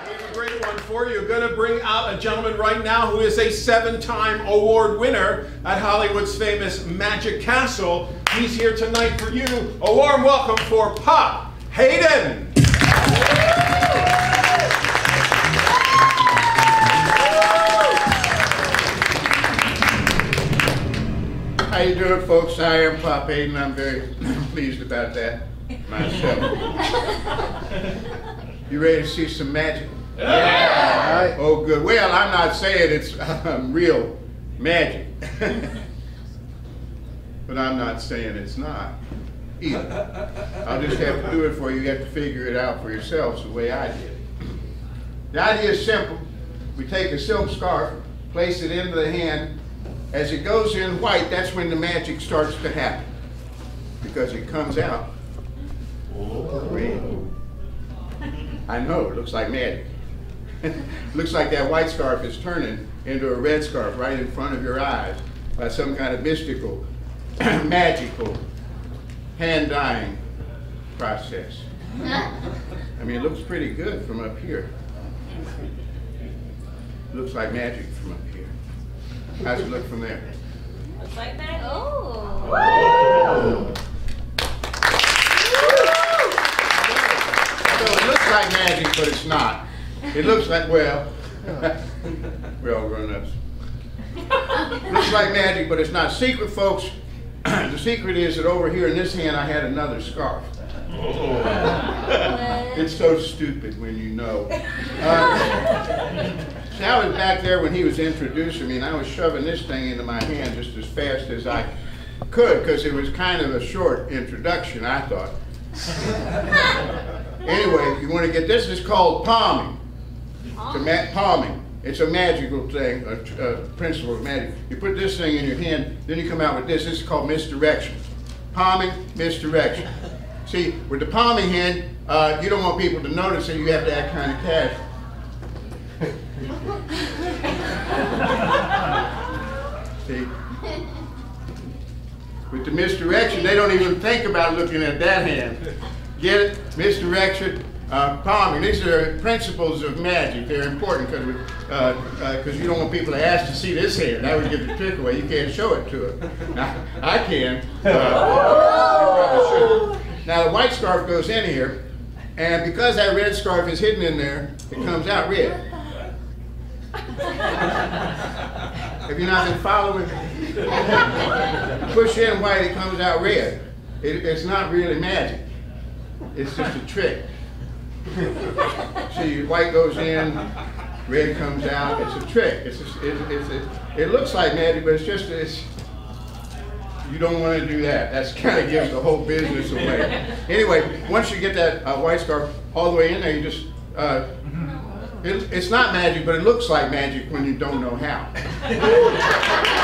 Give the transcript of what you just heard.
Here's a great one for you. Going to bring out a gentleman right now who is a 7-time award winner at Hollywood's famous Magic Castle. He's here tonight for you. A warm welcome for Pop Hayden. How you doing, folks? I am Pop Hayden. I'm very pleased about that myself. You ready to see some magic? Yeah. Oh, good. Well, I'm not saying it's real magic, but I'm not saying it's not either. I'll just have to do it for you. You have to figure it out for yourselves the way I did. The idea is simple. We take a silk scarf, place it into the hand. As it goes in white, that's when the magic starts to happen, because it comes out red. I know, it looks like magic. Looks like that white scarf is turning into a red scarf right in front of your eyes by some kind of mystical, magical, hand-dyeing process. I mean, it looks pretty good from up here. Looks like magic from up here. How's it look from there? Looks like that. Oh. Woo! So it looks like magic, but it's not. It looks like, well, we're all grown-ups. Looks like magic, but it's not. Secret, folks, the secret is that over here in this hand I had another scarf. It's so stupid when you know. Sal was back there when he was introducing me, and I was shoving this thing into my hand just as fast as I could, because it was kind of a short introduction, I thought. Anyway, you want to get this, it's called palming. Palming. It's a magical thing, a principle of magic. You put this thing in your hand, then you come out with this. This is called misdirection. Palming, misdirection. See, with the palming hand, you don't want people to notice that you have to act kind of casual. See? With the misdirection, they don't even think about looking at that hand. Get it? Misdirection, palming. These are principles of magic. They're important because you don't want people to ask to see this hand. That would give the trick away. You can't show it to them. Now, I can. You probably shouldn't. Now, the white scarf goes in here, and because that red scarf is hidden in there, it comes out red. Have you not been following? Push in white, it comes out red. It's not really magic. It's just a trick. See, white goes in, red comes out. It's a trick. It looks like magic, but you don't want to do that. That's kind of gives the whole business away. Anyway, once you get that white scarf all the way in there, you just, it's not magic, but it looks like magic when you don't know how.